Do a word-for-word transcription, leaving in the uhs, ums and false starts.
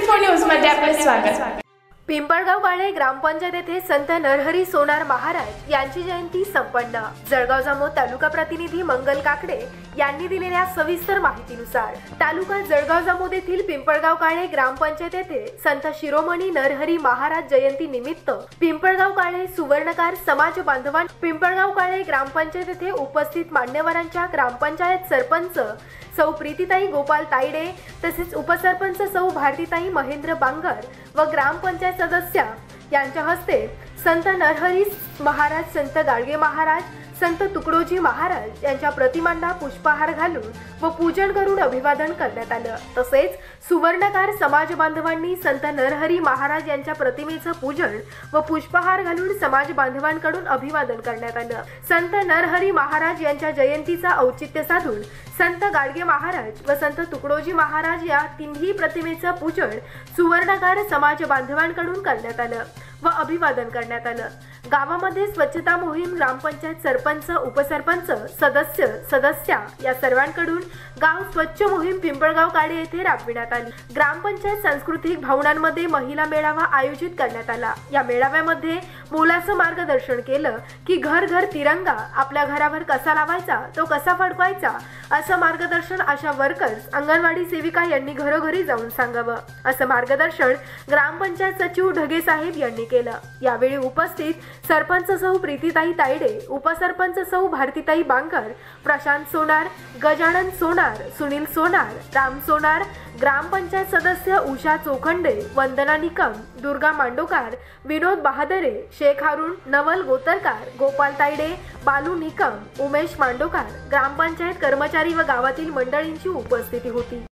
Four news मध्ये आपले स्वागत। पिंपळगाव काळे ग्रामपंचायत येथे संत नरहरी सोनार महाराज यांची जयंती संपन्न। जळगाव जामोद तालुका प्रतिनिधी मंगल काकडे यांनी दिलेल्या सविस्तर माहितीनुसार तालुका जळगाव जामोद येथील पिंपळगाव काळे ग्रामपंचायत येथे संत शिरोमणी नरहरी महाराज जयंती निमित्त पिंपळगाव काळे सुवर्णकार समाज बांधवां पिंपळगाव काळे ग्रामपंचायत येथे उपस्थित मान्यवरांच्या ग्रामपंचायत सरपंच सौ प्रीतीताई गोपाल तायडे तसेच उपसरपंच सौ भारतीताई महेंद्र बांगर व ग्रामपंचायत सदस्य यांच्या हस्ते संत नरहरी महाराज, संत गाडगे महाराज, संत तुकडोजी महाराज यांच्या प्रतिमांना पुष्पहार घालून व पूजन करून अभिवादन करण्यात आलं। तसेच सुवर्णकार समाज बांधवांनी संत नरहरी महाराज यांच्या प्रतिमेचं पूजन व पुष्पहार घालून समाज बांधवांकडून अभिवादन करण्यात आलं। संत नरहरी महाराज यांच्या जयंतीचा औचित्य साधून संत गाडगे महाराज व संत तुकडोजी महाराज या तिन्ही प्रतिमेचं पूजन सुवर्णकार समाज बांधवांकडून करण्यात आलं व अभिवादन करण्यात आलं। गावामध्ये स्वच्छता मोहीम ग्रामपंचायत सरपंच, उपसरपंच, सदस्य, सदस्या या सर्वांकडून गाव स्वच्छ मोहीम पिंपळगाव काळे येथे राबविण्यात आली। ग्रामपंचायत सांस्कृतिक भावनांमध्ये महिला मेळावा आयोजित करण्यात आला। या मेळाव्यामध्ये मोलाचं मार्गदर्शन केलं की घर घर तिरंगा, आपल्या घरावर कसा लावायचा, तो कसा फडकवायचा असं मार्गदर्शन आशा वर्कर्स, अंगणवाडी सेविका यांनी घरोघरी जाऊन सांगावं असं मार्गदर्शन ग्रामपंचायत सचिव ढगे साहेब यांनी केलं। यावेळी उपस्थित सरपंच सौ प्रीतीताई तायडे, उपसरपंच सौ भारतीताई बांगर, प्रशांत सोनार, गजानन सोनार, सुनील सोनार, राम सोनार, ग्रामपंचायत सदस्य उषा चोखंडे, वंदना निकम, दुर्गा मांडोकार, विनोद बहादरे, शेख हारून, नवल गोतरकार, गोपाल तायडे, बालू निकम, उमेश मांडोकार, ग्रामपंचायत कर्मचारी व गावातील मंडळींची उपस्थिती होती।